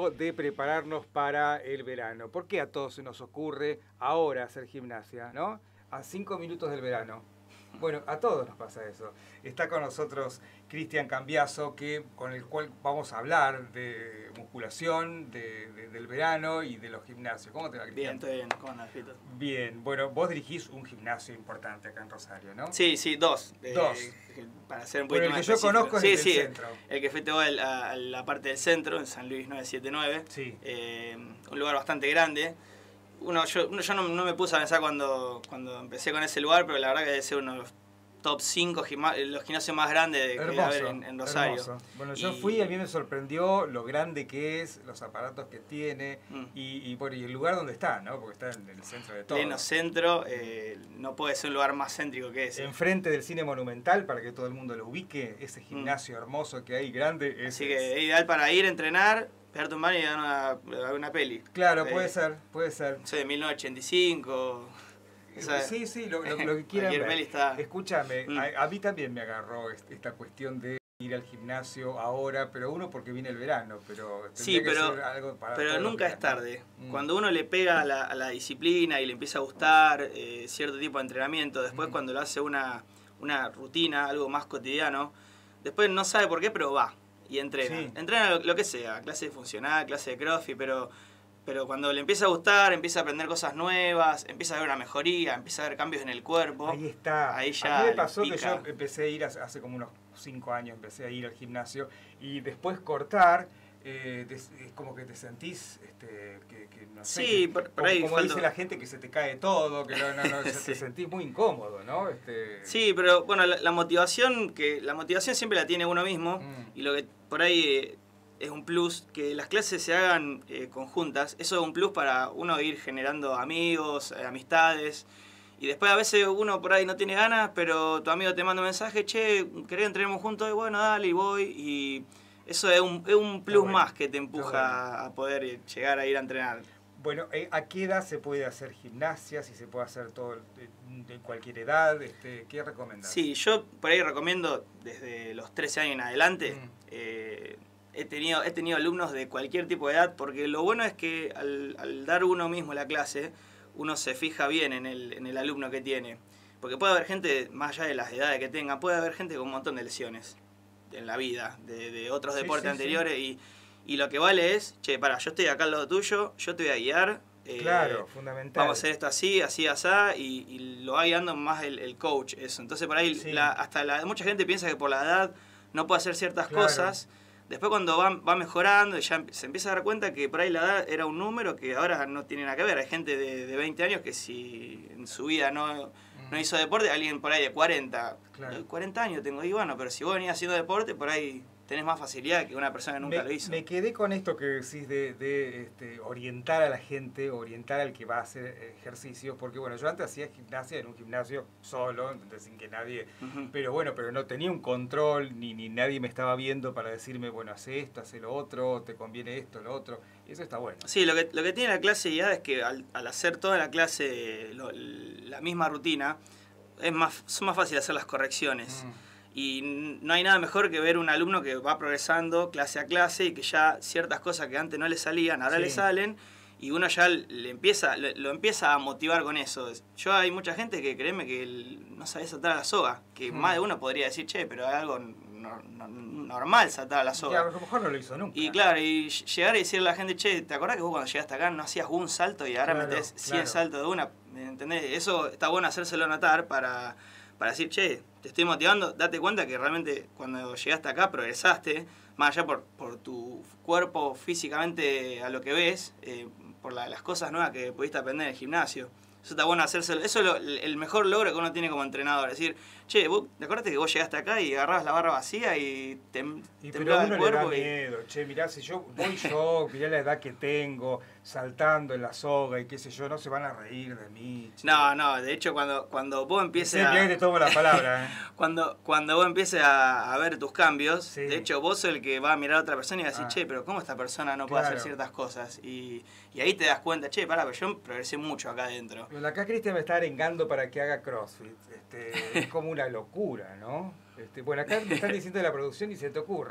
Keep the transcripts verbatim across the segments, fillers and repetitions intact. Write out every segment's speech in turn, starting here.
de prepararnos para el verano. ¿Por qué a todos se nos ocurre ahora hacer gimnasia, ¿no? A cinco minutos del verano. Bueno, a todos nos pasa eso. Está con nosotros Cristian Cambiaso, que, con el cual vamos a hablar de musculación, de, de, del verano y de los gimnasios. ¿Cómo te va, Cristian? Bien, estoy bien. ¿Cómo andas, Fito? Bien. Bueno, vos dirigís un gimnasio importante acá en Rosario, ¿no? Sí, sí, dos. Dos. Eh, para ser un poquito bueno, el más que yo específico. conozco es sí, el sí, del centro. El que fue a la, a la parte del centro, en San Luis nueve siete nueve. Sí. Eh, un lugar bastante grande. Uno, yo uno, yo no, no me puse a pensar cuando, cuando empecé con ese lugar, pero la verdad que debe ser uno de los top cinco, los gimnasios más grandes de, que debe haber en, en Rosario. Hermoso. Bueno, yo y... fui, a mí me sorprendió lo grande que es, los aparatos que tiene mm. y, y, por, y el lugar donde está, ¿no? Porque está en el centro de todo. Pleno centro, eh, no puede ser un lugar más céntrico que ese. Enfrente del Cine Monumental, para que todo el mundo lo ubique, ese gimnasio mm. hermoso que hay, grande. Así que es ideal para ir, entrenar, pegarte un baño y dar una, una peli. Claro, eh, puede ser, puede ser. No sé, de mil novecientos ochenta y cinco... Esa, sí, sí, lo, lo, lo que quieran ver. Está... Escúchame, mm. a, a mí también me agarró esta cuestión de ir al gimnasio ahora, pero uno porque viene el verano, pero sí, pero, que ser algo para pero nunca es tarde. Mm. Cuando uno le pega a la, a la disciplina y le empieza a gustar eh, cierto tipo de entrenamiento, después mm. cuando lo hace una, una rutina, algo más cotidiano, después no sabe por qué, pero va y entrena. Sí. Entrena lo, lo que sea, clase funcional, clase de crossfit, pero... Pero cuando le empieza a gustar, empieza a aprender cosas nuevas, empieza a ver una mejoría, empieza a ver cambios en el cuerpo. Ahí está. Ahí ya a mí me pasó que yo empecé a ir hace, hace como unos cinco años, empecé a ir al gimnasio y después cortar, eh, es como que te sentís, este, que, que no sé, sí, que, por, por como, ahí como falta... dice la gente, que se te cae todo, que no, no, no, sí. te sentís muy incómodo, ¿no? Este... Sí, pero bueno, la, la motivación, que la motivación siempre la tiene uno mismo mm. y lo que por ahí... Eh, es un plus, que las clases se hagan eh, conjuntas, eso es un plus para uno ir generando amigos, eh, amistades, y después a veces uno por ahí no tiene ganas, pero tu amigo te manda un mensaje, che, ¿querés entrenemos juntos? Y bueno, dale, y voy, y eso es un, es un plus bueno, más que te empuja bueno. a poder llegar a ir a entrenar. Bueno, ¿a qué edad se puede hacer gimnasia? Si se puede hacer todo de cualquier edad, este, ¿qué recomendás? Sí, yo por ahí recomiendo desde los trece años en adelante, mm. eh, He tenido, he tenido alumnos de cualquier tipo de edad, porque lo bueno es que al, al dar uno mismo la clase, uno se fija bien en el, en el alumno que tiene. Porque puede haber gente, más allá de las edades que tenga, puede haber gente con un montón de lesiones en la vida, de, de otros sí, deportes sí, anteriores, sí. Y, y lo que vale es, che, pará, yo estoy acá al lado tuyo, yo te voy a guiar. Eh, claro, fundamental. Vamos a hacer esto así, así, así, y, y lo va guiando más el, el coach, eso. Entonces por ahí, sí. la, hasta la, mucha gente piensa que por la edad no puede hacer ciertas claro. cosas. Después cuando va, va mejorando, ya se empieza a dar cuenta que por ahí la edad era un número que ahora no tiene nada que ver. Hay gente de, de veinte años que si en su vida no, no hizo deporte, alguien por ahí de cuarenta. Claro. cuarenta años tengo, y bueno, pero si vos venías haciendo deporte, por ahí tenés más facilidad que una persona que nunca me, lo hizo. Me quedé con esto que decís de, de este, orientar a la gente, orientar al que va a hacer ejercicio, porque bueno, yo antes hacía gimnasia en un gimnasio solo, entonces sin que nadie, uh-huh. pero bueno, pero no tenía un control, ni, ni nadie me estaba viendo para decirme, bueno, hace esto, hace lo otro, te conviene esto, lo otro, y eso está bueno. Sí, lo que, lo que tiene la clase ya es que al, al hacer toda la clase lo, la misma rutina, es más, son más fáciles hacer las correcciones. Mm. Y no hay nada mejor que ver un alumno que va progresando clase a clase y que ya ciertas cosas que antes no le salían, ahora sí. le salen, y uno ya le empieza, le, lo empieza a motivar con eso. Yo hay mucha gente que créeme que el, no sabe saltar a la soga, que mm. más de uno podría decir, che, pero es algo no, no, normal saltar a la soga. Y a lo mejor no lo hizo nunca. Y claro, y llegar y decirle a la gente, che, ¿te acordás que vos cuando llegaste acá no hacías un salto y ahora claro, metés cien claro. saltos de una? ¿Me entendés? Eso está bueno hacérselo notar para... para decir, che, te estoy motivando, date cuenta que realmente cuando llegaste acá progresaste, más allá por, por tu cuerpo físicamente a lo que ves, eh, por la, las cosas nuevas que pudiste aprender en el gimnasio. Eso está bueno hacérselo, eso es lo, el mejor logro que uno tiene como entrenador, es decir, che, vos, ¿te acuerdas que vos llegaste acá y agarrabas la barra vacía y te y temblaba el cuerpo? Le da miedo, y... che, mirá, si yo voy yo, mirá la edad que tengo, saltando en la soga y qué sé yo, no se van a reír de mí. Che. No, no, de hecho cuando, cuando vos empieces sí, a... te tomo la palabra, ¿eh? cuando, cuando vos empieces a, a ver tus cambios, sí. de hecho vos sos el que va a mirar a otra persona y va a decir, ah. che, pero ¿cómo esta persona no puede claro. hacer ciertas cosas? Y, y ahí te das cuenta, che, pará, pero yo progresé mucho acá adentro. Pero acá Cristian me está arengando para que haga CrossFit. Este, es como una locura, ¿no? Este, bueno, acá me están diciendo de la producción y se te ocurra.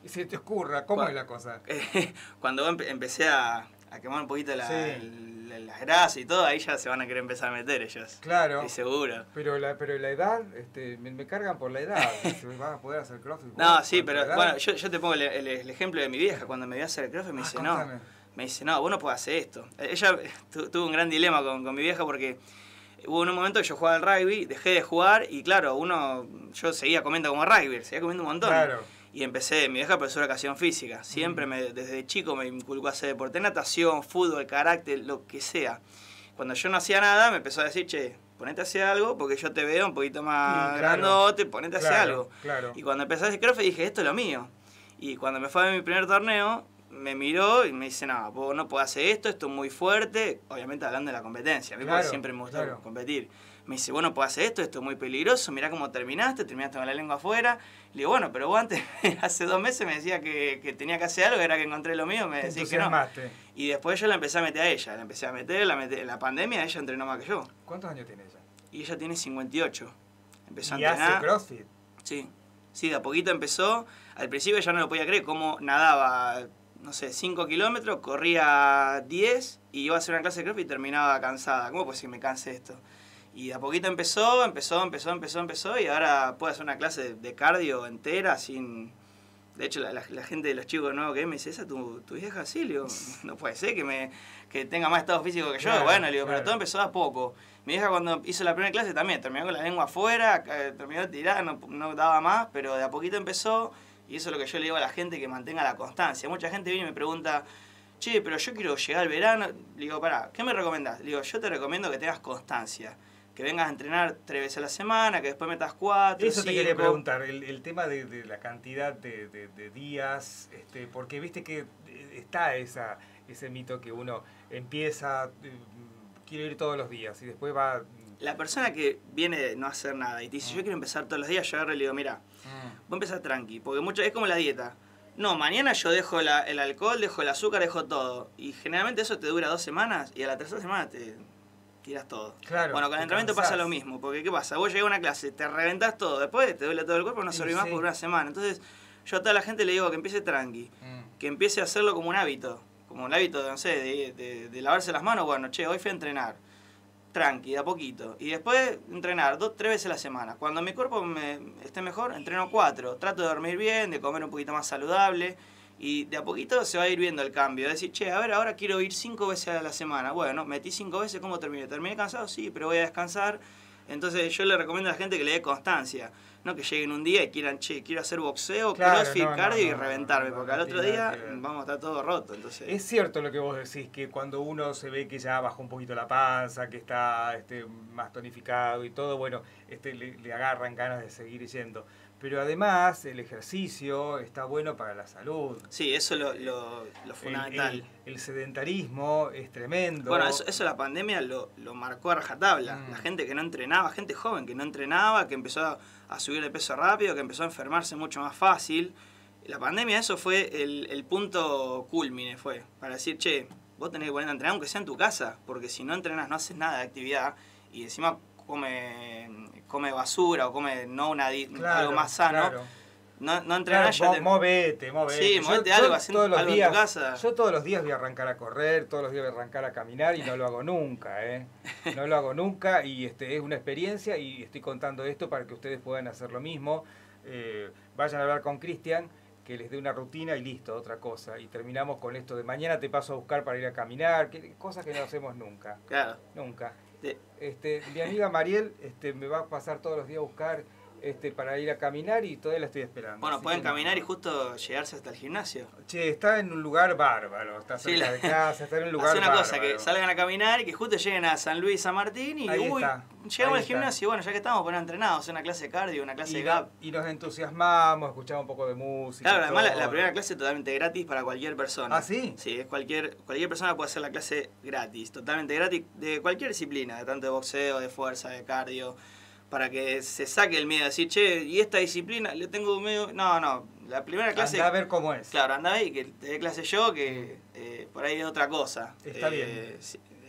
Y se te ocurra, ¿cómo Cuando, es la cosa? Cuando empe empecé a, a quemar un poquito la, sí. la, las grasas y todo, ahí ya se van a querer empezar a meter ellos. Claro. Estoy seguro. Pero la, pero la edad, este, me, me cargan por la edad. ¿Se van a poder hacer crossfit? No, sí, pero bueno, yo, yo te pongo el, el, el ejemplo de mi vieja. Cuando me voy a hacer crossfit me ah, dice, contame. no, me dice, no, vos no podés hacer esto. Ella tu, tuvo un gran dilema con, con mi vieja porque hubo un momento que yo jugaba al rugby, dejé de jugar y claro, uno, yo seguía comiendo como rugby, seguía comiendo un montón. Claro. Y empecé, mi vieja profesora de educación física, siempre me, desde chico me inculcó a hacer deporte, natación, fútbol, carácter, lo que sea. Cuando yo no hacía nada me empezó a decir, che, ponete a hacer algo porque yo te veo un poquito más sí, claro, grandote, ponete a hacer claro, algo. Claro. Y cuando empecé a hacer crossfit dije, esto es lo mío. Y cuando me fue a mi primer torneo, me miró y me dice, no, vos no podés hacer esto, esto es muy fuerte. Obviamente hablando de la competencia, a mí claro, siempre me gustó claro. competir. Me dice, vos no podés hacer esto, esto es muy peligroso, mirá cómo terminaste, terminaste con la lengua afuera. Le digo, bueno, pero vos antes, hace dos meses me decía que, que tenía que hacer algo, era que encontré lo mío, me decís que no. Y después yo la empecé a meter a ella, la empecé a meter, la meter, en la pandemia ella entrenó más que yo. ¿Cuántos años tiene ella? Y ella tiene cincuenta y ocho. Empezó ¿Y a entrenar. hace crossfit? Sí, sí, de a poquito empezó. Al principio ella no lo podía creer, cómo nadaba, no sé, cinco kilómetros, corría diez y iba a hacer una clase de crossfit y terminaba cansada. ¿Cómo puede ser que me canse esto? Y de a poquito empezó, empezó, empezó, empezó, empezó y ahora puede hacer una clase de, de cardio entera sin... De hecho, la, la, la gente de los chicos nuevos que me dice, ¿esa tu, tu vieja? Sí, le digo, no puede ser que, me, que tenga más estado físico que yo. Claro, bueno, le digo, claro. Pero todo empezó a poco. Mi vieja cuando hizo la primera clase también terminó con la lengua afuera, terminó tirada, no, no daba más, pero de a poquito empezó y eso es lo que yo le digo a la gente, que mantenga la constancia. Mucha gente viene y me pregunta, che, pero yo quiero llegar al verano. Le digo, pará, ¿qué me recomendás? Le digo, yo te recomiendo que tengas constancia. Que vengas a entrenar tres veces a la semana, que después metas cuatro, Eso cinco. Te quería preguntar, el, el tema de, de la cantidad de, de, de días, este, porque viste que está esa, ese mito que uno empieza, eh, quiere ir todos los días y después va... La persona que viene de no hacer nada y te dice, mm. yo quiero empezar todos los días, yo agarro y le digo, mira, mm. vos empezás tranqui, porque mucho, es como la dieta. No, mañana yo dejo la, el alcohol, dejo el azúcar, dejo todo. Y generalmente eso te dura dos semanas y a la tercera semana te... tiras todo. Claro, bueno, con el entrenamiento cansás. Pasa lo mismo, porque ¿qué pasa? Vos llegás a una clase, te reventás todo, después te duele todo el cuerpo, no servís sí, más sí. por una semana. Entonces, yo a toda la gente le digo que empiece tranqui, mm. que empiece a hacerlo como un hábito, como un hábito, no sé, de, de, de lavarse las manos. Bueno, che, hoy fui a entrenar, tranqui, de a poquito. Y después entrenar dos, tres veces a la semana. Cuando mi cuerpo me esté mejor, entreno cuatro. Trato de dormir bien, de comer un poquito más saludable. Y de a poquito se va a ir viendo el cambio. Decir, che, a ver, ahora quiero ir cinco veces a la semana. Bueno, metí cinco veces, ¿cómo terminé? ¿Terminé cansado? Sí, pero voy a descansar. Entonces yo le recomiendo a la gente que le dé constancia. No que lleguen un día y quieran, che, quiero hacer boxeo, claro, crossfit, no, cardio no, no, y reventarme. No, no, porque al otro día vamos a estar todo roto. Entonces... Es cierto lo que vos decís, que cuando uno se ve que ya bajó un poquito la panza, que está este, más tonificado y todo, bueno, este, le, le agarran ganas de seguir yendo. Pero además el ejercicio está bueno para la salud. Sí, eso es lo, lo, lo fundamental. El, el, el sedentarismo es tremendo. Bueno, eso, eso la pandemia lo, lo marcó a rajatabla. Mm. La gente que no entrenaba, gente joven que no entrenaba, que empezó a, a subir de peso rápido, que empezó a enfermarse mucho más fácil. La pandemia, eso fue el, el punto culmine, fue para decir, che, vos tenés que poner a entrenar aunque sea en tu casa, porque si no entrenas no haces nada de actividad y encima come... come basura o come no una claro, algo más sano, claro. no, no entrenás claro, ya te... Movete, movete. Sí, movete algo, haciendo algo días, en tu casa. Yo todos los días voy a arrancar a correr, todos los días voy a arrancar a caminar y no lo hago nunca, ¿eh? No lo hago nunca y este es una experiencia y estoy contando esto para que ustedes puedan hacer lo mismo. Eh, vayan a hablar con Cristian, que les dé una rutina y listo, otra cosa. Y terminamos con esto de mañana te paso a buscar para ir a caminar, que, cosas que no hacemos nunca. Claro. Nunca. Este, mi amiga Mariel este, me va a pasar todos los días a buscar este, para ir a caminar y todavía la estoy esperando. Bueno, pueden caminar no. y justo llegarse hasta el gimnasio. Che, está en un lugar bárbaro, está cerca sí, la... de casa, está en un lugar Hace una bárbaro. cosa, que salgan a caminar y que justo lleguen a San Luis, San Martín y ahí uy, está, llegamos al gimnasio, bueno, ya que estamos, poner entrenados, hacer una clase de cardio, una clase y de gap. Y nos entusiasmamos, escuchamos un poco de música. Claro, además la, la primera clase es totalmente gratis para cualquier persona. ¿Ah, sí? Sí, es cualquier, cualquier persona puede hacer la clase gratis, totalmente gratis, de cualquier disciplina, de tanto de boxeo, de fuerza, de cardio, para que se saque el miedo de decir, che, ¿y esta disciplina? Le tengo medio... No, no, la primera clase... Anda a ver cómo es. Claro, anda ahí, que te dé clase yo, que eh, por ahí es otra cosa. Está eh, bien.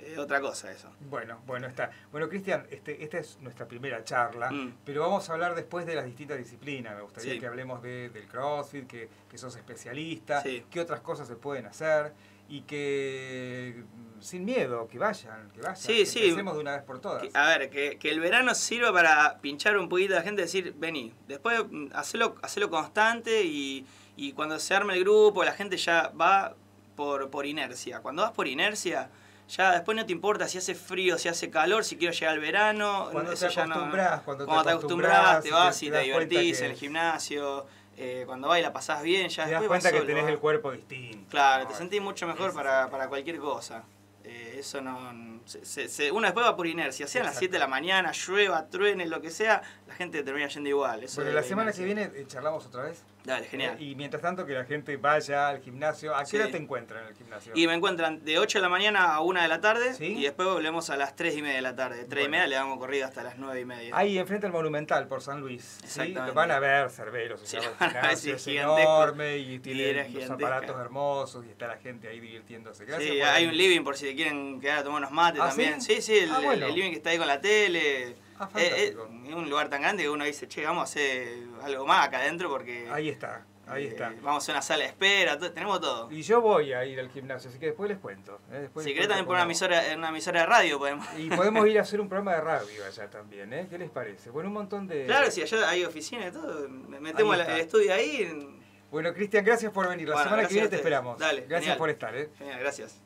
es otra cosa eso. Bueno, bueno, está. Bueno, Cristian, este, esta es nuestra primera charla, Mm. pero vamos a hablar después de las distintas disciplinas. Me gustaría Sí. que hablemos de, del CrossFit, que, que sos especialista, Sí. qué otras cosas se pueden hacer y que sin miedo, que vayan, que vayan. Sí, que sí. empecemos de una vez por todas. Que- a ver, que, que el verano sirva para pinchar un poquito a la gente, decir, vení. Después mm, hacelo, hacelo constante y, y cuando se arme el grupo, la gente ya va por, por inercia. Cuando vas por inercia, ya después no te importa si hace frío, si hace calor, si quiero llegar al verano. Cuando eso te ya no- acostumbras, cuando, cuando te acostumbras, te y vas y te, das cuenta divertís que- en el gimnasio. Eh, cuando vas y la pasás bien, ya Te das después cuenta vas que solo, tenés ¿va? el cuerpo distinto. Claro, ¿no? te sentís mucho mejor Ese para, es el- para cualquier cosa. Eh, eso no... Se, se- se- uno después va por inercia, sean las Exacto. siete de la mañana, llueva, truene, lo que sea, la gente termina yendo igual. Eso Bueno, es la la semana que inercia. viene eh, charlamos otra vez. Dale, genial. Eh, y mientras tanto que la gente vaya al gimnasio. ¿A qué Sí. hora te encuentran en el gimnasio? Y me encuentran de ocho de la mañana a una de la tarde ¿Sí? y después volvemos a las tres y media de la tarde. De tres y Bueno. media le damos corrido hasta las nueve y media. Ahí enfrente al Monumental por San Luis. ¿sí? Exactamente. Van a ver Cerveros. Sí, el lo van a ver, gimnasio sí, es gigantesco. enorme y Y tiene era los gigantesca. aparatos hermosos y está la gente ahí divirtiéndose. Gracias Sí, por hay venir. un living por si te quieren quedar a tomar unos mates ¿Ah, también. sí? Sí, sí, el, Ah, bueno. el living que está ahí con la tele. Ah, Eh, eh, fantástico. es un lugar tan grande que uno dice, che, vamos a hacer algo más acá adentro porque... Ahí está, ahí eh, está. Vamos a hacer una sala de espera, to- tenemos todo. Y yo voy a ir al gimnasio, así que después les cuento. ¿eh? Después Si les querés cuento también por una cómo- emisora, en una emisora de radio podemos... Y podemos ir a hacer un programa de radio allá también, ¿eh? ¿Qué les parece? Bueno, un montón de... Claro, si allá hay oficina y todo, metemos Ahí el, está. el estudio ahí. Bueno, Cristian, gracias por venir. La Bueno, semana que gracias viene a te ustedes. esperamos. Dale, Gracias genial. por estar, ¿eh? Genial, gracias.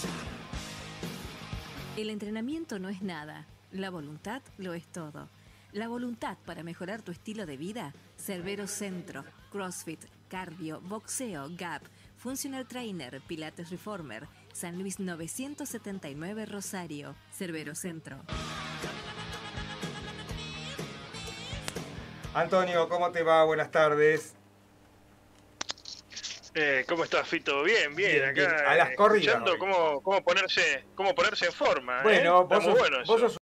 El entrenamiento no es nada, la voluntad lo es todo. La voluntad para mejorar tu estilo de vida, Cerbero Centro, CrossFit, cardio, boxeo, Gap, Functional Trainer, Pilates Reformer, San Luis novecientos setenta y nueve Rosario, Cerbero Centro. Antonio, ¿cómo te va? Buenas tardes. Eh, ¿Cómo estás, Fito? Bien, bien, Bien, acá bien. A las eh, corridas escuchando hoy. cómo, cómo ponerse cómo ponerse en forma. Bueno, ¿eh? vos, Está muy sos, bueno eso. vos sos